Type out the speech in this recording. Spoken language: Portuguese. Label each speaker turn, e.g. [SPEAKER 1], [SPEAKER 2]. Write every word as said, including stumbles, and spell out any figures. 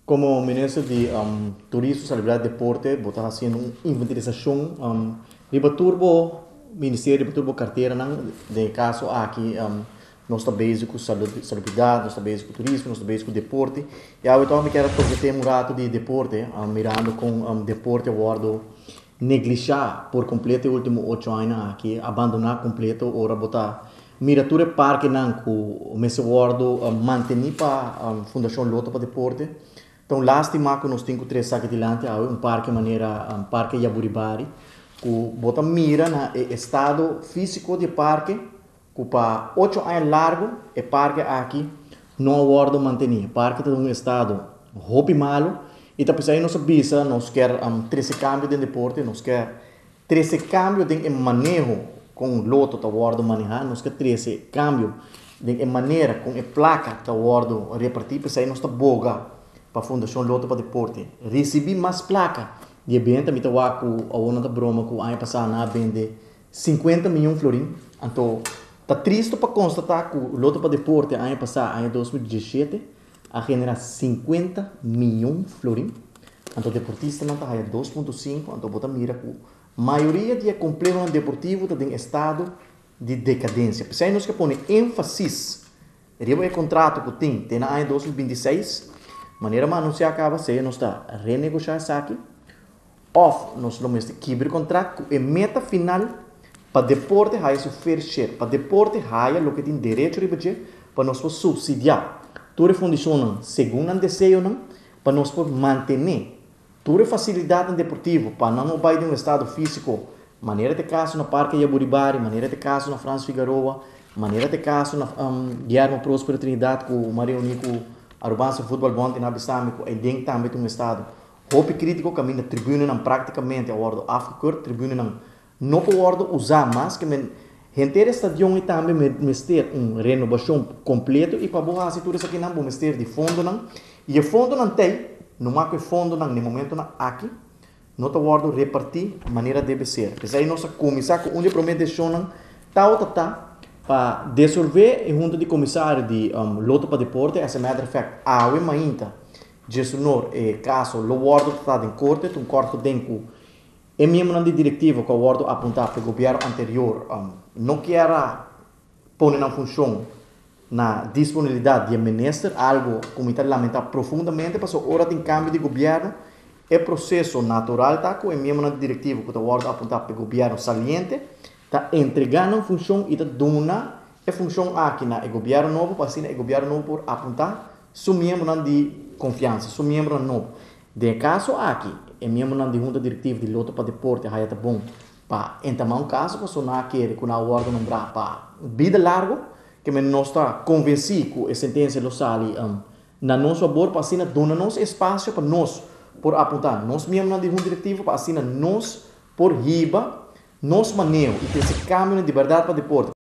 [SPEAKER 1] Como ministro de um, Turismo, Salubridade e Deporte, vou estar fazendo uma inventarização um, riba turbo, Ministério riba turbo carteira, não, de caso aqui, um, nós está básico saúde, salubridade, nós está básico turismo, nós está básico deporte. E aí então me quero projetar um rato de deporte, um, mirando com um, deporte, eu guardo neglijar por completo o último oito anos aqui, abandonar completo, ora botar miratura parque não, que o mês guardo um, manter para a Fundação Loto para deporte. Então, lastima que nós temos três saques de lante, um parque maneira, um parque Yaburibari, que bota mira na estado físico do parque, que para oito anos largo, o parque aqui não aguarda manter. O parque está em um estado roupa malo, e depois aí nós visa, nós quer um, treze câmbios de deporte, nós quer treze câmbios de manejo com o loto que aguarda manejar, nós quer treze câmbios de maneira com a placa que aguarda repartir, depois aí nós está boga para a Fundação Loto para Deporte. Recebi mais placa de evento, me estava com a onda da broma, que o ano passado na vende cinquenta milhões de florins. Então, está triste para constatar que o Loto para Deporte, ano passado, ano dois mil e dezessete, a generar cinquenta milhões de florins. Então, o deportista não está a dois vírgula cinco, então, bota mira que a maioria de complexos deportivos está em estado de decadência. Por isso, aí nós que põe ênfase, o contrato que tem, tem no ano dois mil e vinte e seis, maneira mas não se acaba se nós está a renegociar isso aqui off nós vamos quebrar o contrato e meta final para deporte haya seu fair share para deporte haya o que tem direito de budget para nós subsidiar toda a fundação segundo o desejo não para nós manter toda a facilidade deportiva para não vai de um estado físico maneira de caso na Parque Yaburibari maneira de caso na França Figueroa maneira de caso na um, Guilherme Próspero Trinidade com o Mario Nico Arubança futebol bom na Bissâmico e dentro também de um estado hope crítico que a minha tribuna não praticamente a ordem África tribuna não não pode usar mais que men gente estadião e também mestre uma renovação completa e para boa se tudo isso aqui não vou mestre de fundo não e o fundo não tem não há que fundo não no momento não aqui não te guardo repartir maneira deve ser porque aí nós começar com onde promete não tal tal tal para dissolver junto de comissário de um, Loto para Deporte, as a matter of fact, a o ainda, gestionor e caso o guardo está em corte, um corte denco, e membro de diretivo que o guardo apontar para o governo anterior, um, não quer pôr em função na disponibilidade de ministro, algo como está lamentar profundamente, para a hora de câmbio de governo, é processo natural, tá, com o membro de diretivo que o guardo apontar para o governo saliente, está entregando função e está dando a função aqui na governo novo para assim o governo novo por apontar seu membro de confiança, seu membro novo. De caso aqui, é membro de junta diretiva de Loto para Deporte, aí está bom para entamar um caso para sonar que com a ordem nombrar para vida largo, que nós está convencido que a sentença do Sali um, na nosso favor para assim dona nos espaço para nós por apontar nós membros de junta diretiva para assim nós por riba nos manejo e esse caminho de verdade para deporte